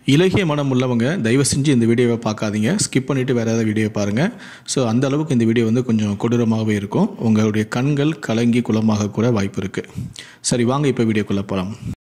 இலகிய மனம் உள்ளவங்க தயவு செஞ்சு இந்த வீடியோவை பார்க்காதீங்க, ஸ்கிப் பண்ணிவிட்டு வேறு ஏதாவது வீடியோ பாருங்கள். ஸோ அந்த அளவுக்கு இந்த வீடியோ கொஞ்சம் கொடூரமாகவே இருக்கும். உங்களுடைய கண்கள் கலங்கி குளமாக கூட வாய்ப்பு இருக்குது. சரி, வாங்க இப்போ வீடியோக்குள்ளே போகலாம்.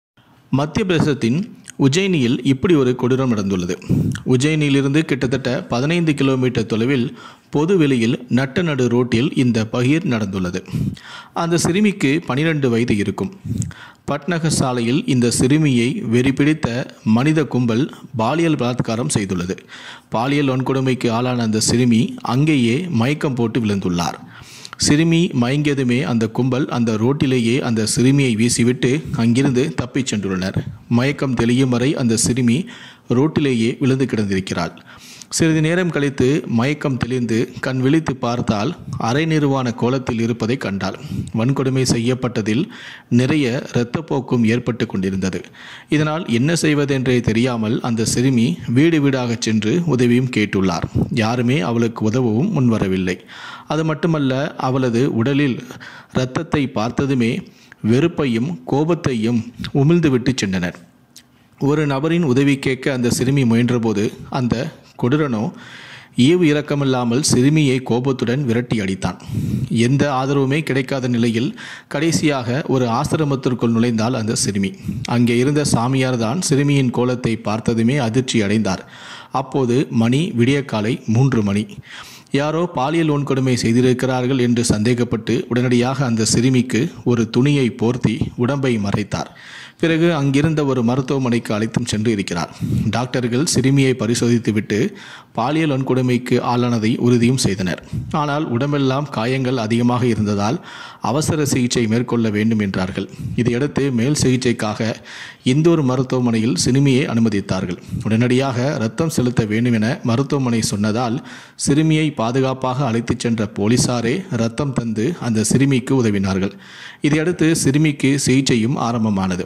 மத்திய பிரதேசத்தின் உஜ்ஜயினியில் இப்படி ஒரு கொடூரம் நடந்துள்ளது. உஜ்ஜயினியிலிருந்து கிட்டத்தட்ட 15 கிலோமீட்டர் தொலைவில் பொது வெளியில் நட்ட நடு ரோட்டில் இந்த பகீர் நடந்துள்ளது. அந்த சிறுமிக்கு 12 வயது இருக்கும். பட்நகர் சாலையில் இந்த சிறுமியை வெறிபிடித்த மனித கும்பல் பாலியல் பலாத்காரம் செய்துள்ளது. பாலியல் வன்கொடுமைக்கு ஆளான அந்த சிறுமி அங்கேயே மயக்கம் போட்டு விழுந்துள்ளார். சிறுமி மயங்கியதுமே அந்த கும்பல் அந்த ரோட்டிலேயே அந்த சிறுமியை வீசிவிட்டு அங்கிருந்து தப்பிச் சென்றுள்ளனர். மயக்கம் தெளியும் வரை அந்த சிறுமி ரோட்டிலேயே விழுந்து கிடந்திருக்கிறாள். சிறிது நேரம் கழித்து மயக்கம் தெளிந்து கண் விழித்து பார்த்தால் அரை நிர்வாண கோலத்தில் இருப்பதை கண்டாள். வன்கொடுமை செய்யப்பட்டதில் நிறைய இரத்தப்போக்கும் ஏற்பட்டு கொண்டிருந்தது. இதனால் என்ன செய்வதென்றே தெரியாமல் அந்த சிறுமி வீடு வீடாக சென்று உதவியும் கேட்டுள்ளார். யாருமே அவளுக்கு உதவவும் முன்வரவில்லை. அது மட்டுமல்ல, அவளது உடலில் இரத்தத்தை பார்த்ததுமே வெறுப்பையும் கோபத்தையும் உமிழ்ந்துவிட்டு சென்றனர். ஒரு நபரின் உதவி கேட்க அந்த சிறுமி முயன்றபோது அந்த கொடூரனோ ஈவு இரக்கமில்லாமல் சிறுமியை கோபத்துடன் விரட்டி அடித்தான். எந்த ஆதரவுமே கிடைக்காத நிலையில் கடைசியாக ஒரு ஆசிரமத்திற்குள் நுழைந்தாள் அந்த சிறுமி. அங்கே இருந்த சாமியார் தான் சிறுமியின் கோலத்தை பார்த்ததுமே அதிர்ச்சி அடைந்தார். அப்போது மணி விடியற்காலை 3 மணி. யாரோ பாலியல் வன்கொடுமை செய்திருக்கிறார்கள் என்று சந்தேகப்பட்டு உடனடியாக அந்த சிறுமிக்கு ஒரு துணியை போர்த்தி உடம்பை மறைத்தார். பிறகு அங்கிருந்த ஒரு மருத்துவமனைக்கு அழைத்தும் சென்று இருக்கிறார். டாக்டர்கள் சிறுமியை பரிசோதித்துவிட்டு பாலியல் வன்கொடுமைக்கு ஆளானதை உறுதியும் செய்தனர். ஆனால் உடம்பெல்லாம் காயங்கள் அதிகமாக இருந்ததால் அவசர சிகிச்சை மேற்கொள்ள வேண்டும் என்றார்கள். இதையடுத்து மேல் சிகிச்சைக்காக இந்தூர் மருத்துவமனையில் சிறுமியை அனுமதித்தார்கள். உடனடியாக இரத்தம் செலுத்த வேண்டும் என மருத்துவமனை சொன்னதால் சிறுமியை பாதுகாப்பாக அழைத்துச் சென்ற போலீசாரே இரத்தம் தந்து அந்த சிறுமிக்கு உதவினார்கள். இதையடுத்து சிறுமிக்கு சிகிச்சையும் ஆரம்பமானது.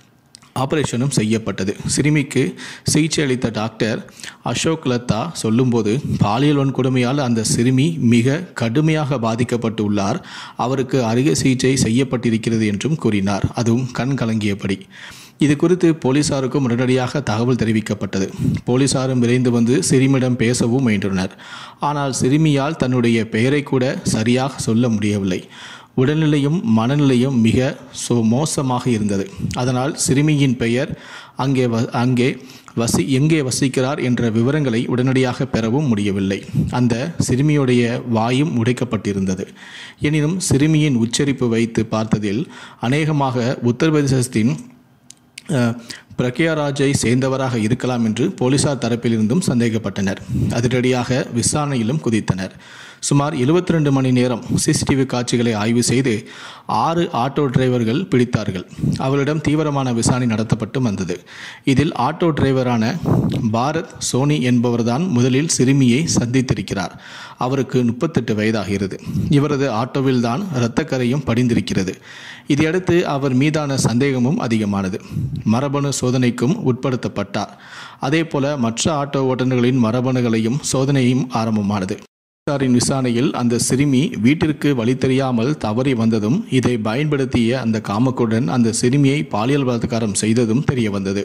ஆபரேஷனும் செய்யப்பட்டது. சிறுமிக்கு சிகிச்சை அளித்த டாக்டர் அசோக் லத்தா சொல்லும்போது, பாலியல் வன்கொடுமையால் அந்த சிறுமி மிக கடுமையாக பாதிக்கப்பட்டு உள்ளார். அவருக்கு அறுவை சிகிச்சை செய்யப்பட்டிருக்கிறது என்றும் கூறினார். அதுவும் கண் கலங்கியபடி. இது குறித்து போலீசாருக்கும் உடனடியாக தகவல் தெரிவிக்கப்பட்டது. போலீசாரும் விரைந்து வந்து சிறுமியிடம் பேசவும் முயன்றனர். ஆனால் சிறுமியால் தன்னுடைய பெயரை கூட சரியாக சொல்ல முடியவில்லை. உடல்நிலையும் மனநிலையும் மிக மோசமாக இருந்தது. அதனால் சிறுமியின் பெயர், எங்கே வசிக்கிறார் என்ற விவரங்களை உடனடியாக பெறவும் முடியவில்லை. அந்த சிறுமியுடைய வாயும் உடைக்கப்பட்டிருந்தது. எனினும் சிறுமியின் உச்சரிப்பு வைத்து பார்த்ததில் அநேகமாக உத்தரப்பிரதேசத்தின் பிரக்யாராஜை சேர்ந்தவராக இருக்கலாம் என்று போலீசார் தரப்பிலிருந்தும் சந்தேகப்பட்டனர். அதிரடியாக விசாரணையிலும் குதித்தனர். சுமார் 72 மணி நேரம் சிசிடிவி காட்சிகளை ஆய்வு செய்து 6 ஆட்டோ டிரைவர்கள் பிடித்தார்கள். அவளிடம் தீவிரமான விசாரணை நடத்தப்பட்டு வந்தது. இதில் ஆட்டோ டிரைவரான பாரத் சோனி என்பவர்தான் முதலில் சிறுமியை சந்தித்திருக்கிறார். அவருக்கு 38 வயதாகிறது. இவரது ஆட்டோவில் தான் இரத்தக்கரையும் படிந்திருக்கிறது. இதையடுத்து அவர் மீதான சந்தேகமும் அதிகமானது. மரபணு சோதனைக்கும் உட்படுத்தப்பட்டார். அதேபோல மற்ற ஆட்டோ ஓட்டுநர்களின் மரபணுகளையும் சோதனையும் ஆரம்பமானது. போலீசாரின் விசாரணையில் அந்த சிறுமி வீட்டிற்கு வழி தெரியாமல் தவறி வந்ததும் இதை பயன்படுத்திய அந்த காமக்குடன் அந்த சிறுமியை பாலியல் பலாத்காரம் செய்ததும் தெரிய வந்தது.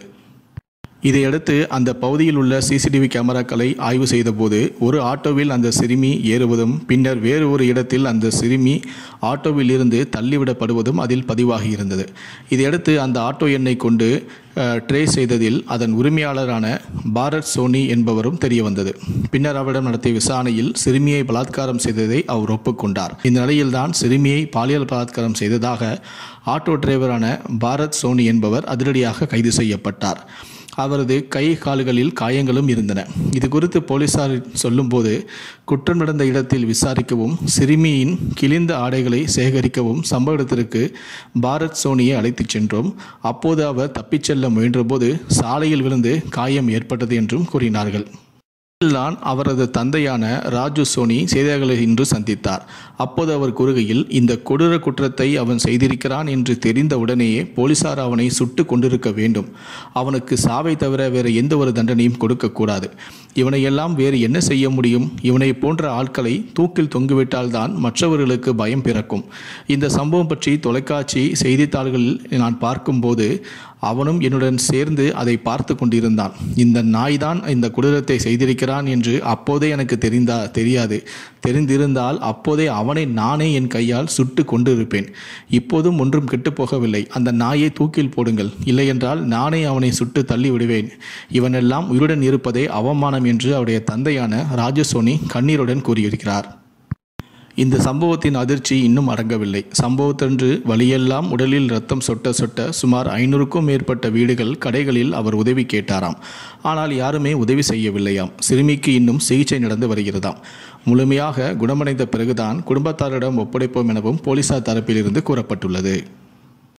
இதையடுத்து அந்த பகுதியில் உள்ள சிசிடிவி கேமராக்களை ஆய்வு செய்தபோது ஒரு ஆட்டோவில் அந்த சிறுமி ஏறுவதும் பின்னர் வேறு ஒரு இடத்தில் அந்த சிறுமி ஆட்டோவில் இருந்து தள்ளிவிடப்படுவதும் அதில் பதிவாகி இருந்தது. இதையடுத்து அந்த ஆட்டோ எண்ணை கொண்டு ட்ரேஸ் செய்ததில் அதன் உரிமையாளரான பாரத் சோனி என்பவரும் தெரிய வந்தது. பின்னர் அவரிடம் நடத்திய விசாரணையில் சிறுமியை பலாத்காரம் செய்ததை அவர் ஒப்புக்கொண்டார். இந்த நிலையில்தான் சிறுமியை பாலியல் பலாத்காரம் செய்ததாக ஆட்டோ டிரைவரான பாரத் சோனி என்பவர் அதிரடியாக கைது செய்யப்பட்டார். அவரது கை கால்களில் காயங்களும் இருந்தன. இது குறித்து போலீசார் சொல்லும்போது, குற்றம் நடந்த இடத்தில் விசாரிக்கவும் சிறுமியின் கிழிந்த ஆடைகளை சேகரிக்கவும் சம்பவ இடத்திற்கு பாரத் சோனியை அழைத்துச் சென்றோம். அப்போது அவர் தப்பிச் செல்ல முயன்றபோது சாலையில் விழுந்து காயம் ஏற்பட்டது என்றும் கூறினார்கள். தான் அவரது தந்தையான ராஜு சோனி செய்தியாளர்களை இன்று சந்தித்தார். அப்போது அவர் கூறுகையில், இந்த கொடூர குற்றத்தை அவன் செய்திருக்கிறான் என்று தெரிந்த உடனேயே போலீசார் அவனை சுட்டு கொண்டிருக்க வேண்டும். அவனுக்கு சாவை தவிர வேறு எந்த ஒரு தண்டனையும் கொடுக்கக்கூடாது. இவனையெல்லாம் வேறு என்ன செய்ய முடியும்? இவனை போன்ற ஆட்களை தூக்கில் தொங்கிவிட்டால்தான் மற்றவர்களுக்கு பயம் பிறக்கும். இந்த சம்பவம் பற்றி தொலைக்காட்சி செய்தித்தாள்களில் நான் பார்க்கும்போது அவனும் என்னுடன் சேர்ந்து அதை பார்த்து கொண்டிருந்தான். இந்த நாய்தான் இந்த கொடூரத்தை செய்திருக்கிறான் என்று அப்போதே எனக்கு தெரியாது. தெரிந்திருந்தால் அப்போதே அவனை நானே என் கையால் சுட்டு கொண்டிருப்பேன். இப்போதும் ஒன்றும் கெட்டுப்போகவில்லை. அந்த நாயை தூக்கில் போடுங்கள், இல்லையென்றால் நானே அவனை சுட்டு தள்ளி விடுவேன். இவனெல்லாம் உயிருடன் இருப்பதே அவமானம் என்று அவருடைய தந்தையான ராஜசோனி கண்ணீருடன் கூறியிருக்கிறார். இந்த சம்பவத்தின் அதிர்ச்சி இன்னும் அடங்கவில்லை. சம்பவத்தன்று வழியெல்லாம் உடலில் ரத்தம் சொட்ட சுமார் 500க்கும் மேற்பட்ட வீடுகள், கடைகளில் அவர் உதவி கேட்டாராம். ஆனால் யாருமே உதவி செய்யவில்லையாம். சிறுமிக்கு இன்னும் சிகிச்சை நடந்து வருகிறதாம். முழுமையாக குணமடைந்த பிறகுதான் குடும்பத்தாரிடம் ஒப்படைப்போம் எனவும் போலீசார் தரப்பிலிருந்து கூறப்பட்டுள்ளது.